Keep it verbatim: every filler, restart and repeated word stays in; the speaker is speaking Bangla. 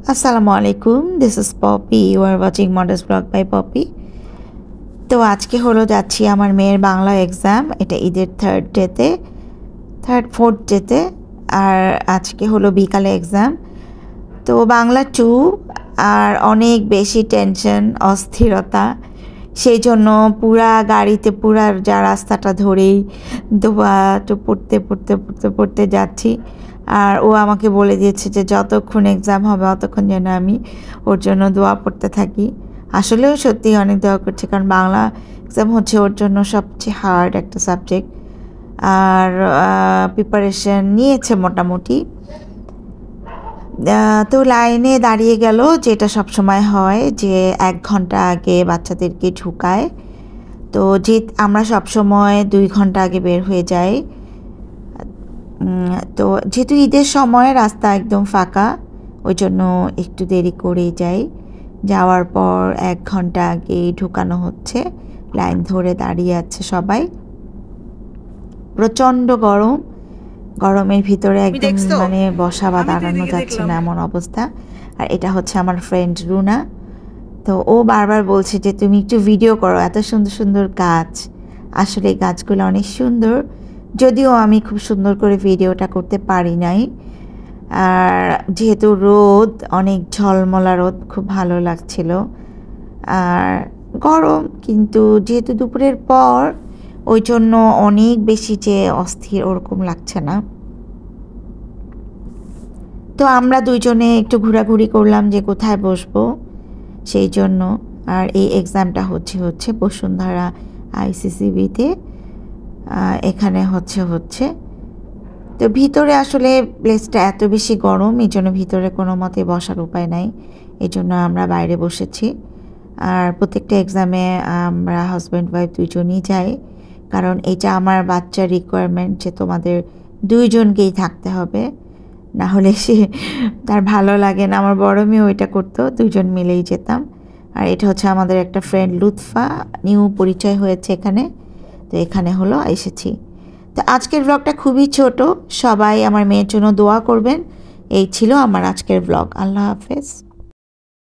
আসসালামু আলাইকুম, this is Popy. You are watching modes blog by Popy. তো আজকে হলো যাচ্ছি আমার মেয়ের বাংলা এক্সাম। এটা ঈদের থার্ড ডেতে থার্ড ফোর্থ ডেতে আর আজকে হলো বিকালে এক্সাম। তো বাংলা টু আর অনেক বেশি টেনশন, অস্থিরতা। সেই জন্য পুরা গাড়িতে পুরা যা রাস্তাটা ধরেই দোয়া তো পড়তে পড়তে পড়তে পড়তে যাচ্ছি। আর ও আমাকে বলে দিয়েছে যে যতক্ষণ এক্সাম হবে ততক্ষণ যেন আমি ওর জন্য দোয়া পড়তে থাকি। আসলেও সত্যি অনেক দোয়া করছি, কারণ বাংলা এক্সাম হচ্ছে ওর জন্য সবচেয়ে হার্ড একটা সাবজেক্ট। আর প্রিপারেশন নিয়েছে মোটামুটি। তো লাইনে দাঁড়িয়ে গেল, যেটা সবসময় হয় যে এক ঘন্টা আগে বাচ্চাদেরকে ঢুকায়। তো যে আমরা সবসময় দুই ঘন্টা আগে বের হয়ে যাই। তো যেহেতু ঈদের সময় রাস্তা একদম ফাঁকা, ওই জন্য একটু দেরি করেই যাই। যাওয়ার পর এক ঘন্টা আগে ঢুকানো হচ্ছে, লাইন ধরে দাঁড়িয়ে আছে সবাই। প্রচণ্ড গরম, গরমের ভিতরে একদম মানে বসা বা দাঁড়ানো যাচ্ছে না এমন অবস্থা। আর এটা হচ্ছে আমার ফ্রেন্ড রুনা। তো ও বারবার বলছে যে তুমি একটু ভিডিও করো, এত সুন্দর সুন্দর গাছ। আসলে এই গাছগুলো অনেক সুন্দর, যদিও আমি খুব সুন্দর করে ভিডিওটা করতে পারি নাই। আর যেহেতু রোদ, অনেক ঝলমলা রোদ, খুব ভালো লাগছিল। আর গরম, কিন্তু যেহেতু দুপুরের পর ওই জন্য অনেক বেশি যে অস্থির ওরকম লাগছে না। তো আমরা দুইজনে একটু ঘোরাঘুরি করলাম যে কোথায় বসবো সেই জন্য। আর এই এক্সামটা হচ্ছে হচ্ছে বসুন্ধরা আইসিসিবিতে, এখানে হচ্ছে হচ্ছে তো ভিতরে আসলে প্লেসটা এত বেশি গরম, এই জন্য ভিতরে কোনো মতে বসার উপায় নাই, এই জন্য আমরা বাইরে বসেছি। আর প্রত্যেকটা এক্সামে আমরা হাজব্যান্ড ওয়াইফ দুইজনই যাই, কারণ এটা আমার বাচ্চার রিকোয়ারমেন্ট যে তোমাদের দুইজনকেই থাকতে হবে, না হলে সে তার ভালো লাগে না। আমার বড় মেয়ে ওইটা করতো, দুইজন মিলেই যেতাম। আর এটা হচ্ছে আমাদের একটা ফ্রেন্ড লুৎফা, নিউ পরিচয় হয়েছে এখানে। তো এখানে হলো এসেছি। তো আজকের ব্লগটা খুবই ছোট, সবাই আমার মেয়ের জন্য দোয়া করবেন। এই ছিল আমার আজকের ব্লগ। আল্লাহ হাফেজ।